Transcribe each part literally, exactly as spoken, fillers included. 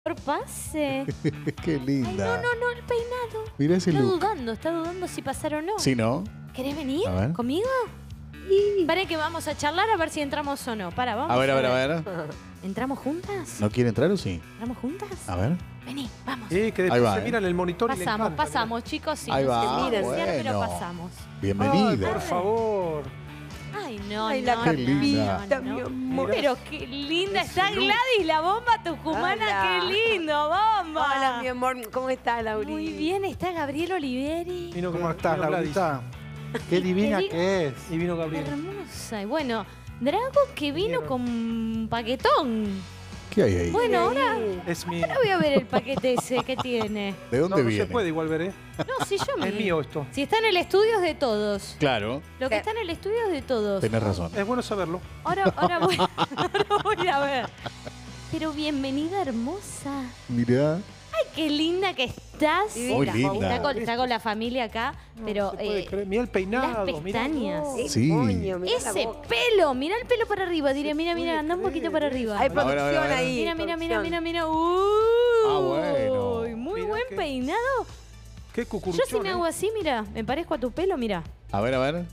Por pase. Qué linda. Ay, no, no, no, el peinado. Mira ese Está look. dudando, está dudando si pasar o no. Sí, ¿no? ¿Querés venir A ver. conmigo? Sí. Pará que vamos a charlar a ver si entramos o no. Para, vamos. A ver, a ver, a ver. ¿Entramos juntas? ¿No quiere entrar o sí? ¿Entramos juntas? A ver. Vení, vamos. Sí, que Ahí después va, se eh. miran el monitor y le Pasamos, encanta. pasamos, chicos. Sí, Ahí no va, sé si bueno. iniciar, pero pasamos. Bienvenida. Ay, por favor. Ay, no, Ay, no, la no, Qué linda. no, mi no. amor. Pero qué linda Ese está look. Gladys, la bomba tucumana. Hola. Qué lindo, bomba. Hola, mi amor. ¿Cómo estás, Lauri? Muy bien, está Gabriel Oliveri. Vino ¿Cómo con- estás, vino Gladys. Laurita? Qué divina Qué que es. Y vino Gabriel. Hermosa. Y bueno, Drago que vino Vinieron. con paquetón. ¿Qué hay ahí? Bueno, ahora, Es mi... ahora voy a ver el paquete ese que tiene. ¿De No, dónde no viene? se puede igual ver, ¿eh? No, si yo me... Es mío esto. Si está en el estudio es de todos. Claro, Lo que Eh. está en el estudio es de todos. tenés razón. Es bueno saberlo. Ahora, ahora, voy, ahora voy a ver. Pero bienvenida, hermosa. Mirá. Ay, qué linda que estás. Muy Está- linda. Está con, está con la familia acá, pero No se puede eh, creer. Mirá el peinado. las mirá. pestañas. Qué Sí. moño, mirá la ese boca. pelo, mira el pelo para arriba, diré, mira, mira, puede anda un poquito creer, para ¿eh? arriba. Hay A ver, a ver, a producción ver. ahí. Mira, mira, mira, producción. mira, mira. Uh, Ah, bueno. Muy Mira buen qué- peinado. Qué Yo cucuruchón, si me ¿eh? hago así, mira, me parezco a tu pelo, mira. A ver, a ver.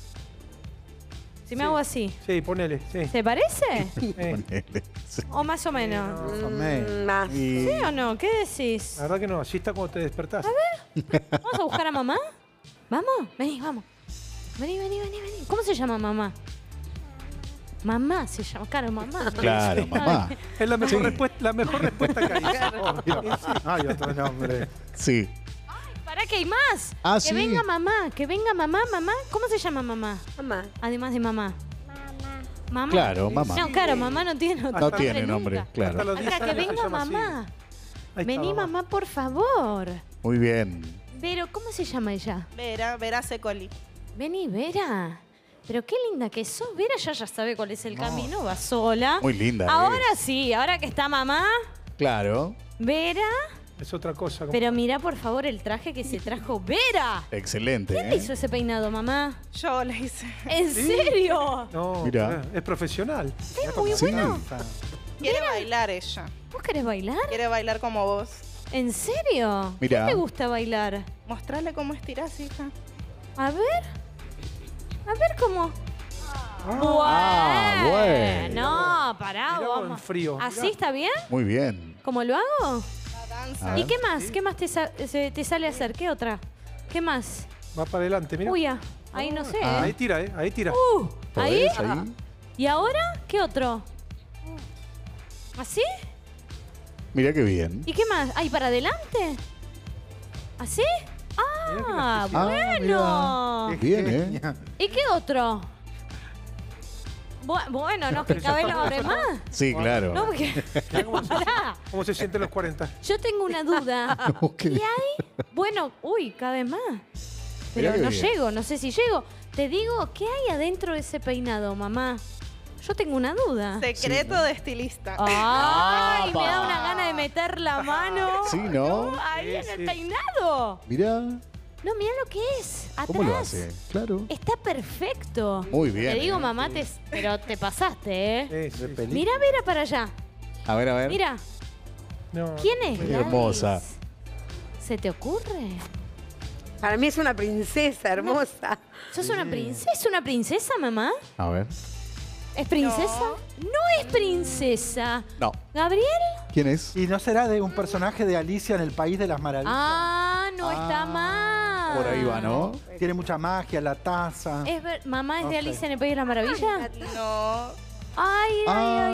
Si me Sí. hago así, Sí, ponele, sí. ¿se parece? Eh, Ponele. Sí. ¿O más o menos? Más o menos. Mm, más. Y- ¿Sí o no? ¿Qué decís? La verdad que no, así está cuando te despertás. ¿Vamos a buscar a mamá? ¿Vamos? Vení, vamos. Vení, vení, vení, vení. ¿Cómo se llama mamá? Mamá se llama, claro, mamá. Claro, mamá. Es la mejor, Sí. respuesta, la mejor respuesta que hay. Hay otro nombre. Sí. ¿Para qué hay más? Ah, que sí. venga mamá, que venga mamá, mamá. ¿Cómo se llama mamá? Mamá. Además de mamá. Mamá. Claro, mamá. No, claro, mamá no tiene otro No tiene nombre, nunca. claro. Hasta los diez Acá, que años se venga llama así. mamá. Ahí está, Vení, mamá, por favor. Muy bien. Pero, ¿cómo se llama ella? Vera, Vera Secoli. Vení, Vera. Pero qué linda que sos. Vera ya ya sabe cuál es el camino, va sola. Muy linda. Ahora es. sí, ahora que está mamá, Claro. Vera. Es otra cosa. como- Pero mira, por favor, el traje que se trajo Vera. Excelente. ¿Quién ¿eh? le hizo ese peinado, mamá? Yo la hice. ¿En serio? No, Mirá. es profesional. Es muy Sí. bueno. Quiere bailar ella. ¿Vos querés bailar? Quiere bailar como vos. ¿En serio? Mirá. ¿Qué te gusta bailar? Mostrarle cómo estirás, hija. A ver. A ver cómo. Ah, bueno. No, pará, Mirá vos en vamos. frío, ¿Así mirá. está bien? Muy bien. ¿Cómo lo hago? La A danza. ver. ¿Y qué más? ¿Qué más te, sa- se- te sale a hacer? ¿Qué otra? ¿Qué más? Va para adelante, mira. Uy, ah, ahí no sé. Ah, ahí ¿eh? tira, ¿eh? Ahí tira. Uh, ahí. ¿Podés ahí? ¿Y ahora? ¿Qué otro? ¿Así? Mirá qué bien. ¿Y qué más? ¿Ahí para adelante? ¿Así? Ah, Mirá bueno. Ah, Bien, ¿eh? Genia. ¿Y qué otro? Bu- Bueno, no, que cada vez lo abre más. Sí, claro. No, porque... Pará, ¿Cómo se sienten los cuarenta? yo tengo una duda. Ok. ¿Y hay? Bueno, uy, cada vez más. Pero Mirá qué no bien. llego, no sé si llego. Te digo, ¿qué hay adentro de ese peinado, mamá? Yo tengo una duda. Secreto de estilista. ¡Ay! Me da ¡Apa! una gana de meter la mano. Sí, ¿no? Ahí Sí, en el sí. peinado. Mirá. No, mira lo que es. Atrás. ¿Cómo lo hace? Claro. Está perfecto. Muy bien, Te digo, eh. mamá, te- pero te pasaste, ¿eh? Sí, sí. De película. Mira, mira para allá. A ver, a ver. Mira, No. ¿quién es? Qué Gladys? hermosa. ¿Se te ocurre? Para mí es una princesa hermosa. ¿Sos una princesa? ¿Es una princesa, mamá? A ver. ¿Es princesa? No, es princesa. No. ¿Gabriel? ¿Quién es? ¿Y no será de un personaje de Alicia en el País de las Maravillas? Ah, no Ah, está mal. Por ahí va, ¿no? Tiene mucha magia, la taza. Es ver- ¿Mamá es No de sé. Alicia en el País de la Maravilla? No. Ay, ay, Ah. ay.